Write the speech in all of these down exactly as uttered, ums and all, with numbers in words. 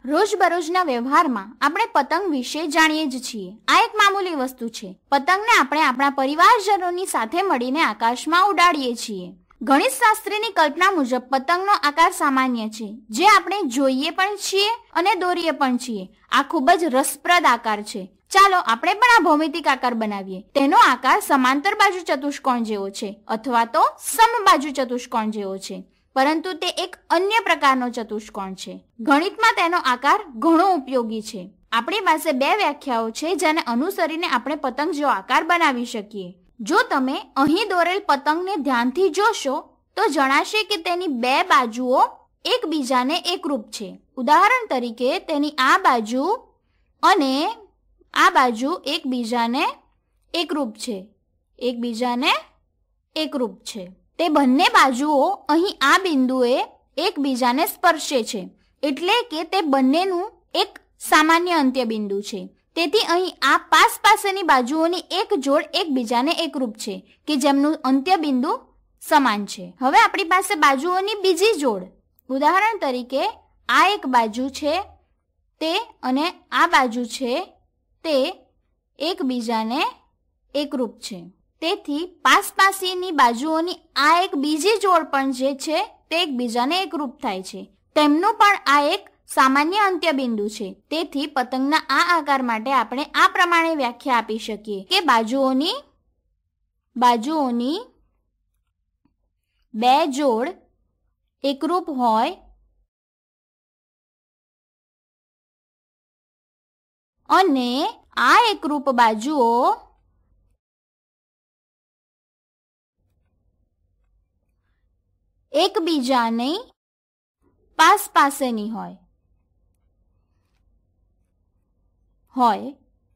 રોજબરોજના વ્યવહારમાં આપણે પતંગ વિશે જાણીએ જ છીએ. આ એક મામૂલી વસ્તુ છે. પતંગને આપણે આપણા પરિવારજનોની સાથે મળીને આકાશમાં ઉડાડીએ છીએ. ગણિત શાસ્ત્રીની કલ્પના મુજબ પતંગનો આકાર સામાન્ય છે, જે આપણે જોઈએ પણ છીએ અને દોરીએ પણ છીએ. આ ખૂબ જ રસપ્રદ આકાર છે. ચાલો આપણે પણ આ ભૌમિતિક આકાર બનાવીએ. તેનો આકાર સમાંતર બાજુ ચતુષ્કોણ જેવો છે અથવા તો સમબાજુ ચતુષ્કોણ જેવો છે, પરંતુ તે એક અન્ય પ્રકારનો ચતુષ્કોણ છે. ગણિતમાં તેનો આકાર ઘણો ઉપયોગી છે. આપણી પાસે બે વ્યાખ્યાઓ છે જેને અનુસરીને આપણે પતંગ જેવો આકાર બનાવી શકીએ. જો તમે અહીં દોરેલ પતંગને ધ્યાનથી જોશો તો જણાશે કે તેની બે બાજુઓ એકબીજાને એકરૂપ છે. ઉદાહરણ તરીકે તેની આ બાજુ અને આ બાજુ એકબીજાને એકરૂપ છે એકબીજાને એકરૂપ છે. તે બંને બાજુઓ અહીં આ બિંદુએ એકબીજાને સ્પર્શે છે, એટલે કે તે બંનેનું એક સામાન્ય અંત્ય બિંદુ છે. તેથી અહીં આ પાસ પાસેની બાજુઓની એક જોડ એકબીજાને એકરૂપ છે કે જેમનું અંત્ય બિંદુ સમાન છે. હવે આપણી પાસે બાજુઓની બીજી જોડ, ઉદાહરણ તરીકે આ એક બાજુ છે તે અને આ બાજુ છે તે એકબીજાને એકરૂપ છે. તેથી પાસપાસીની બાજુઓની આ એક બીજી જોડ પણ જે છે તે એકબીજાને એકરૂપ થાય છે. તેમનું પણ આ એક સામાન્ય અંત્ય બિંદુ છે. તેથી પતંગના આ આકાર માટે આપણે આ પ્રમાણે વ્યાખ્યા આપી શકીએ કે બાજુઓની બાજુઓની બે જોડ એકરૂપ હોય અને આ એકરૂપ બાજુઓ એકબીજાની પાસ પાસેની હોય હોય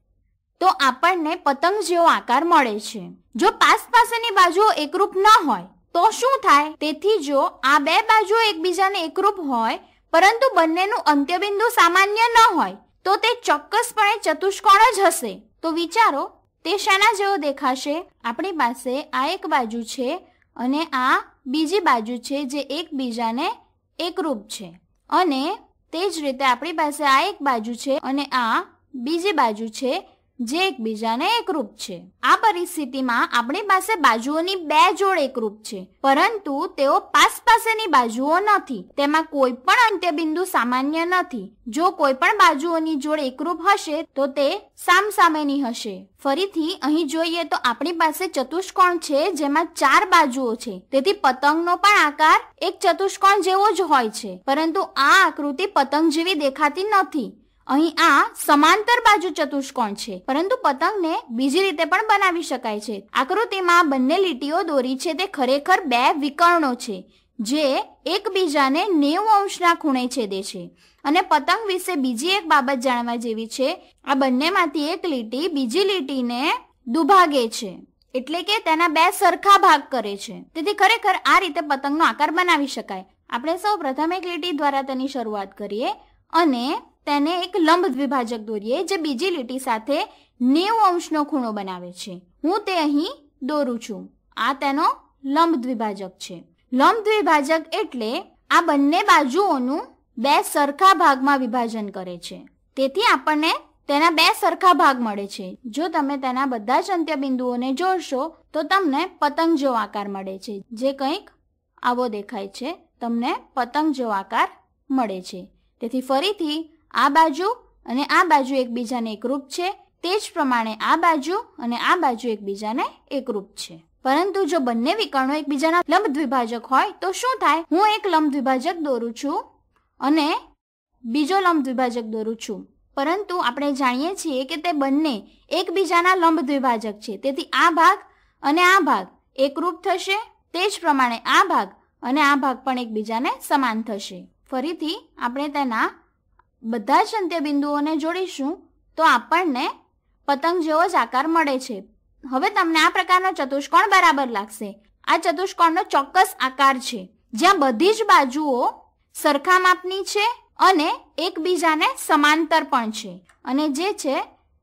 તો આપણને પતંગ જેવો આકાર મળે છે. જો પાસ પાસેની બાજુઓ એકરૂપ ન હોય તો શું થાય? તેથી જો આ બે બાજુઓ એકબીજાને એકરૂપ હોય પરંતુ બંનેનું અંત્યબિંદુ સામાન્ય ન હોય તો તે ચોક્કસપણે ચતુષ્કોણ જ હશે. તો વિચારો તે શેના જેવો દેખાશે? આપણી પાસે આ એક બાજુ છે અને આ બીજી બાજુ છે જે એકબીજાને એકરૂપ છે, અને તે જ રીતે આપણી પાસે આ એક બાજુ છે અને આ બીજી બાજુ છે જે એકબીજાને એકરૂપ છે. આ પરિસ્થિતિમાં આપણી પાસે બાજુઓની બે જોડ એકરૂપ છે, પરંતુ તેઓ પાસ પાસેની બાજુઓ નથી. તેમાં કોઈ પણ અંત્યબિંદુ સામાન્ય નથી. જો કોઈ પણ બાજુઓની જોડ એકરૂપ હશે તો તે સામસામેની હશે. ફરીથી અહીં જોઈએ તો આપણી પાસે ચતુષ્કોણ છે જેમાં ચાર બાજુઓ છે. તેથી પતંગનો પણ આકાર એક ચતુષ્કોણ જેવો જ હોય છે, પરંતુ આ આકૃતિ પતંગ જેવી દેખાતી નથી. અહીં આ સમાંતર બાજુ ચતુષ્કોણ છે, પરંતુ પતંગને બીજી રીતે પણ બનાવી શકાય છે. આકૃતિમાં બંને લીટીઓ દોરી છે તે ખરેખર બે વિકર્ણો છે જે એકબીજાને નેવું અંશના ખૂણે છેદે છે. અને પતંગ વિશે બીજી એક બાબત જાણવા જેવી છે. આ બંનેમાંથી એક લીટી બીજી લીટીને દુભાગે છે, એટલે કે તેના બે સરખા ભાગ કરે છે. તેથી ખરેખર આ રીતે પતંગનો આકાર બનાવી શકાય. આપણે સૌ પ્રથમ એક લીટી દ્વારા તેની શરૂઆત કરીએ અને તેને એક લંબ દ્વિભાજક દોરીએ જે બીજી લીટી સાથે નેવું અંશનો ખૂણો બનાવે છે. હું તે અહીં દોરું છું. આ તેનો લંબ દ્વિભાજક છે. લંબ દ્વિભાજક એટલે આ બંને બાજુઓનું બે સરખા ભાગમાં વિભાજન કરે છે. તેથી આપણને તેના બે સરખા ભાગ મળે છે. જો તમે તેના બધા જ અંત્ય બિંદુઓને જોડશો તો તમને પતંગ જેવો આકાર મળે છે, જે કંઈક આવો દેખાય છે. તમને પતંગ જેવો આકાર મળે છે. તેથી ફરીથી આ બાજુ અને આ બાજુ એકબીજાને એકરૂપ છે, તે જ પ્રમાણે આ બાજુ અને આ બાજુ એકબીજાને એકરૂપ છે. પરંતુ જો બંને વિકર્ણો એકબીજાના લંબ દ્વિભાજક હોય તો શું થાય? હું એક લંબ દ્વિભાજક દોરું છું અને બીજો લંબ દ્વિભાજક દોરું છું, પરંતુ આપણે જાણીએ છીએ કે તે બંને એકબીજાના લંબ દ્વિભાજક છે. તેથી આ ભાગ અને આ ભાગ એકરૂપ થશે, તે જ પ્રમાણે આ ભાગ અને આ ભાગ પણ એકબીજાને સમાન થશે. ફરીથી આપણે તેના બધા જ અંત્ય બિંદુઓને જોડીશું તો આપણને પતંગ જેવો જ આકાર મળે છે. હવે તમને આ પ્રકારનો ચતુષ્કોણ બરાબર લાગશે. આ ચતુષ્કોણનો ચોક્કસ આકાર છે જ્યાં બધી જ બાજુઓ સરખા માપની છે અને એકબીજાને સમાંતર પણ છે, અને જે છે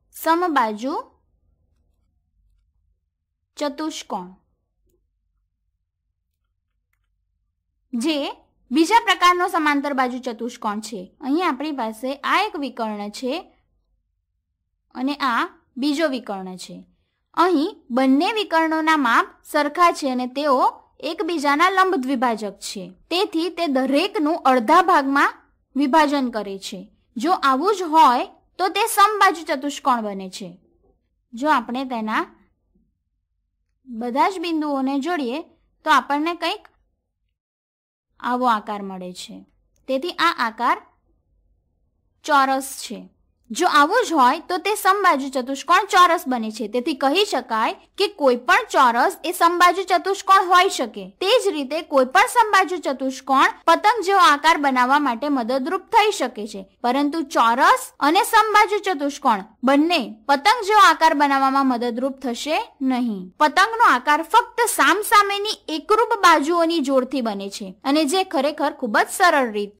સમબાજુ ચતુષ્કોણ, જે બીજા પ્રકારનો સમાંતર બાજુ ચતુષ્કોણ છે. અહીં આપણી પાસે આ એક વિકર્ણ છે અને આ બીજો વિકર્ણ છે. અહીં બંને વિકર્ણોના માપ સરખા છે અને તેઓ એકબીજાના લંબ દ્વિભાજક છે. તેથી તે દરેકનું અડધા ભાગમાં વિભાજન કરે છે. જો આવું જ હોય તો તે સમબાજુ ચતુષ્કોણ બને છે. જો આપણે તેના બધા જ બિંદુઓને જોડીએ તો આપણને કંઈક આવો આકાર મળે છે. તેથી આ આકાર ચોરસ છે. જો આવું જ હોય તો તે સમબાજુ ચતુષ્કોણ ચોરસ બને છે. તેથી કહી શકાય કે કોઈ પણ ચોરસ એ સમબાજુ ચતુષ્કોણ હોઈ શકે. તે જ રીતે કોઈ પણ સમબાજુ ચતુષ્કોણ પતંગ જેવો આકાર બનાવવા માટે મદદરૂપ થઈ શકે છે. પરંતુ ચોરસ અને સમબાજુ ચતુષ્કોણ બંને પતંગ જેવો આકાર બનાવવામાં મદદરૂપ થશે નહીં. પતંગનો આકાર ફક્ત સામસામેની એકરૂપ બાજુઓની જોડથી બને છે અને જે ખરેખર ખૂબ જ સરળ રીત